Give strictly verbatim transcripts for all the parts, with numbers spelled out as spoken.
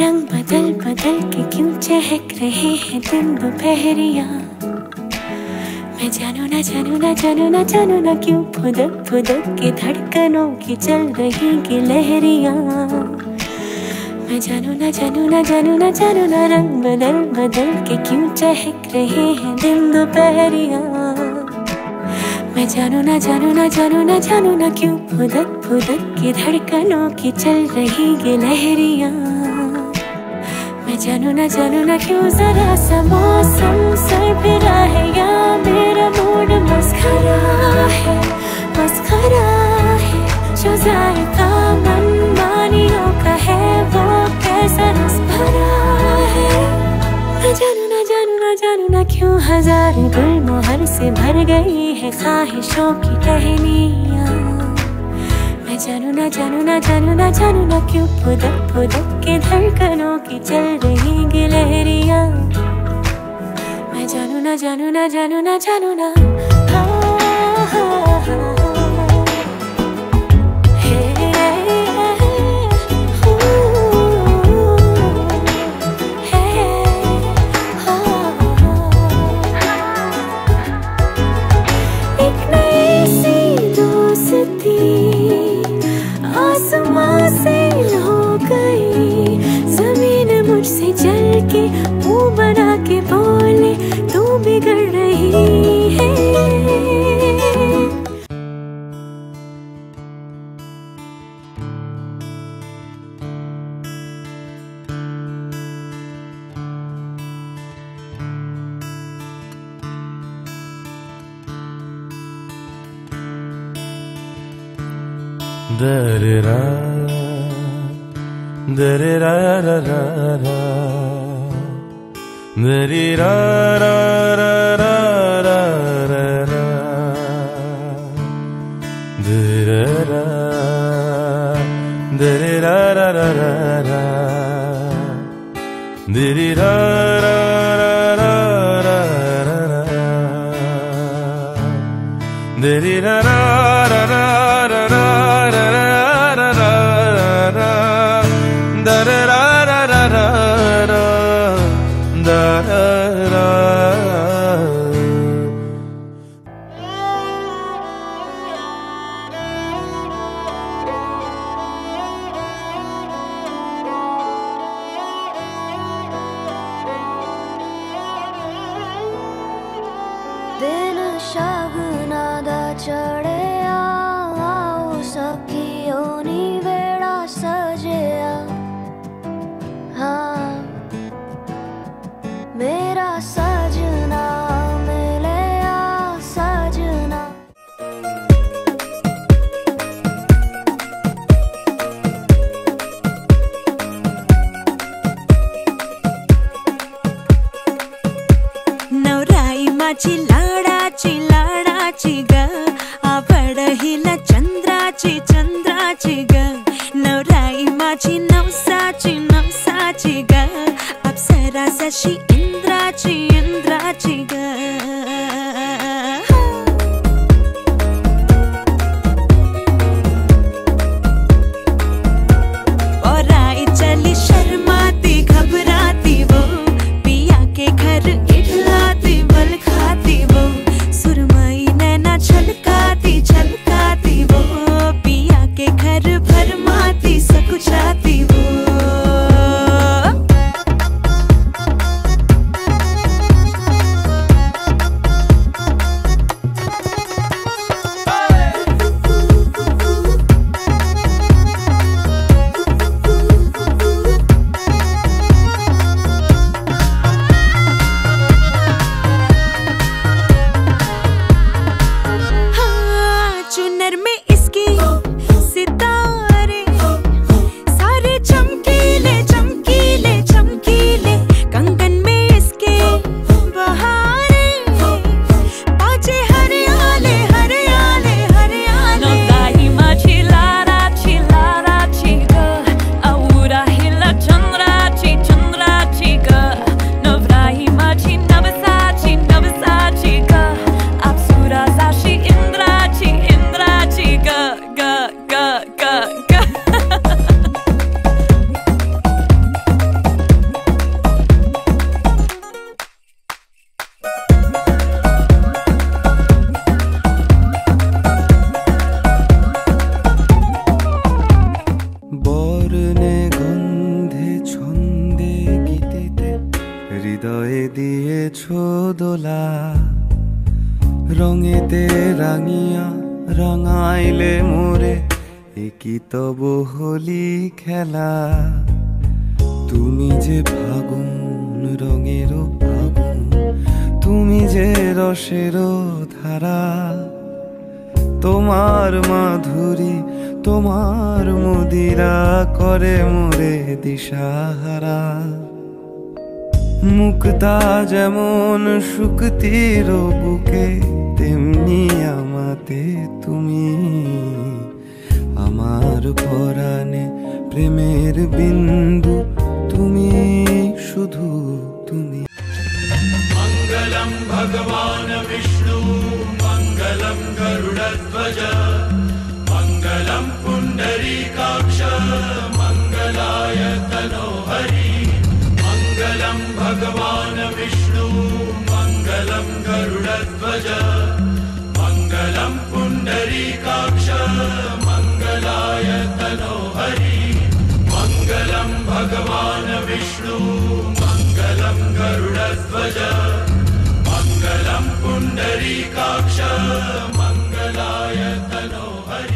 रंग बदल बदल के क्यों चहक रहे हैं दिन दोपहरिया। मैं जानू ना जानू ना जानू ना जानू ना क्यों फुदक फुदक के धड़कनों की चल रही की लहरियाँ। मैं जानू ना जानू ना जानू ना जानू ना रंग बदल बदल के क्यों चहक रहे हैं दिन दोपहरिया। मैं जानू ना जानू ना जानू ना जानू ना क्यों फुदक फुदक के धड़कनों की चल रही ये लहरियाँ। मैं जानू ना जानू ना क्यों जरा सा मौसम सरफिरा है या मेरा मूड मस्खरा है मस्खरा है। जो जायका मनमानियों का है वो कैसा रस भरा है। मैं जानू ना जानू ना जानू ना क्यों हजार गुलमोहर से भर गई है ख्वाहिशों की टहनियाँ। मैं जानू ना जानू ना जानू ना जानू ना क्यों फुदक फुदक के धड़कनों की चल रही गी लहरियाँ। मैं जानू ना जानू ना जानू ना जानू ना हाँ हाँ हाँ। आसमां से हो गई जमीन मुझसे जल के मुंह बना के बोले तू बिगड़ रही है। Da-da-da, da-da-da-da-da-da, da-da-da-da-da-da-da, da-da-da, da-da-da-da-da-da, da-da-da-da-da-da, da-da-da-da-da-da. दिन शगुना दा चढ़िया आओ सखियो नी वेड़ा सजिया। हाँ मेरा सजना मिलिया सजना। नवराई माझी लाडाची लाडाची ग आवड हिला चंद्राची चंद्राची ग। नवराई माझी नवसाची नवसाची ग अप्सरा जशी इंद्राची इंद्राची ग। औराई चली शर्माती घबराती वो पिया के घर इठलाती बल खाती वो। सुरमई नैना छलकाती छलकाती वो पिया के घर भरमाती सकुचाती वो। দোলা রঙেতে রাঙিয়া রাঙাইলে মোরে একই তব হোলি খেলা তুমি যে ফাগুন রঙেরও ফাগুন তুমি যে রসেরও ধারা তোমার মাধুরী তোমার মদিরা করে মোরে দিশাহারা মুক্তা যেমন শুকতির বুকে তেমনি আমাতে তুমি আমার পরাণে প্রেমের বিন্দু তুমি শুধু তুমি मंगलम भगवान विष्णु मंगलम गरुड़ध्वज मंगलम पुंडरीकाक्ष मंगलाय तनोहरि मंगलम भगवान विष्णु मंगलम गरुड़ध्वज मंगलम पुंडरीकाक्ष मंगलाय तनोहरि मंगलम भगवान विष्णु मंगलम गरुड़ध्वज मंगलम पुंडरीकाक्ष मंगलाय तनोहरि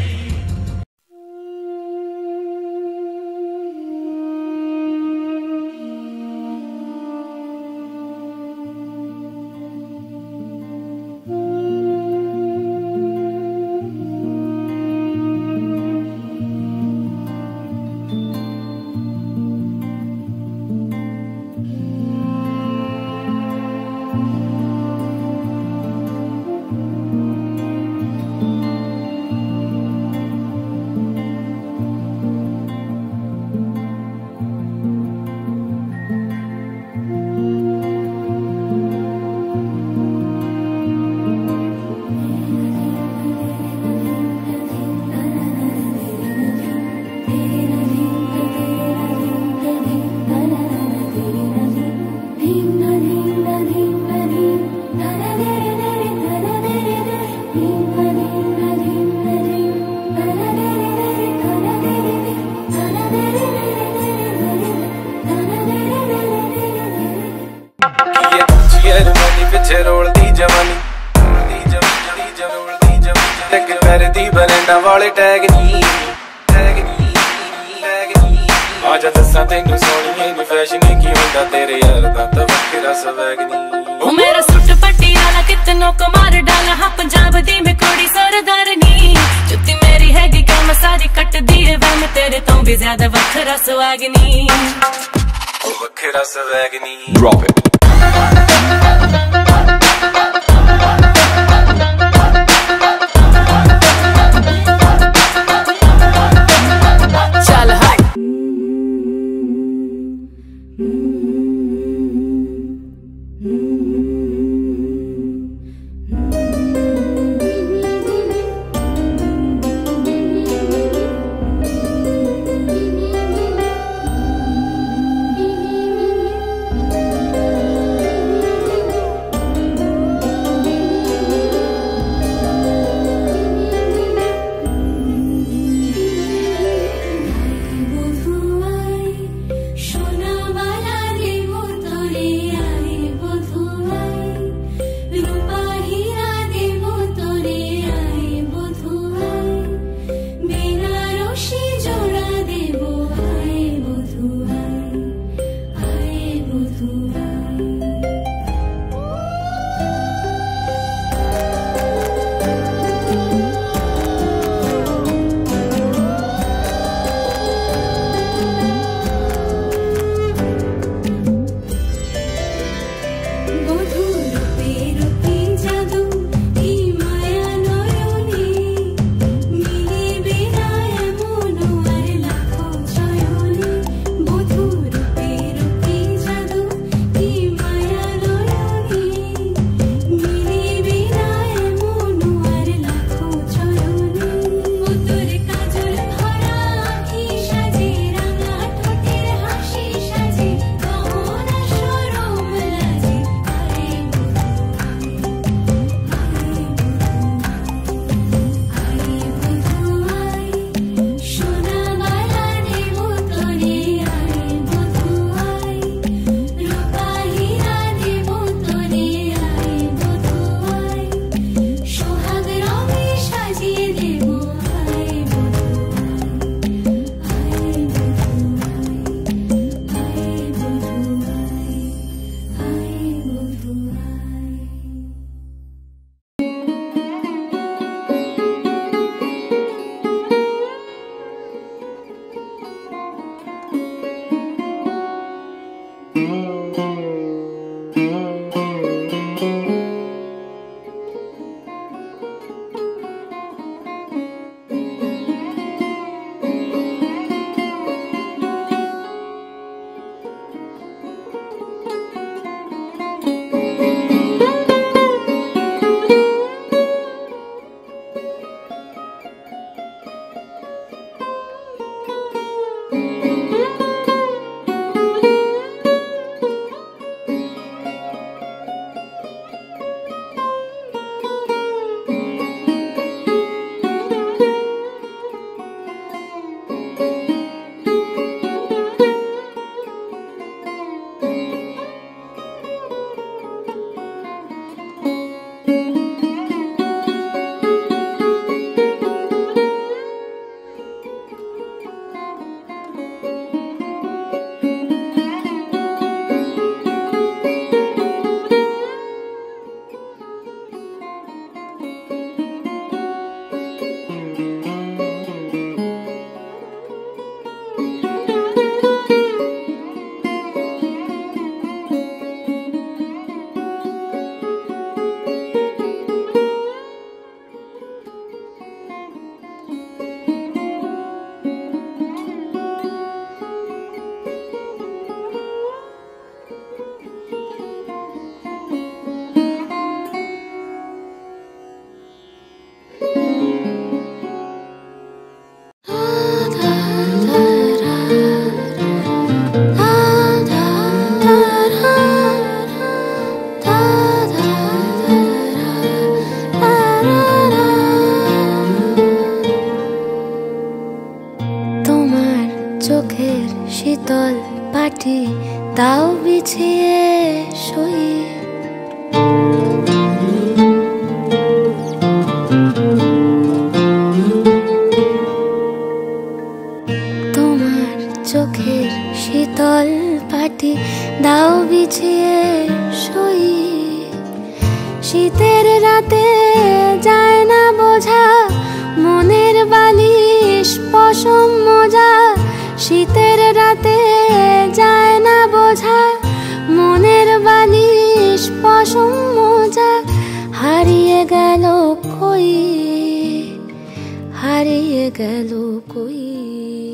वाले टैग नी टैग नी टैग नी आजा दस्सां तैनू सोहणीए नी फैशन की हुंदा तेरे यार दा तां वखरा स्वैग नी ओ मेरा सुट पटियाला कितनों को मार डाला हाँ पंजाब दी मैं कोड़ी सरदारनी जुत्ती मेरी हैगी क्या मैं सारी कट दिए वह मैं तेरे तो भी ज्यादा वखरा स्वैगनी ओ वखरा स्वैगनी ड्रॉप इट চোখের শীতল পাটি দাও বিছিয়ে শুই। তোমার চোখের শীতল পাটি দাও বিছিয়ে শুই। শীতের রাতে যায় না বোঝা মনের বালিশ পশম মোজা। শীতের রাতে যায় না বোঝা মনের বালিশ পশম মোজা। হারিয়ে গেল কই, হারিয়ে গেল কই।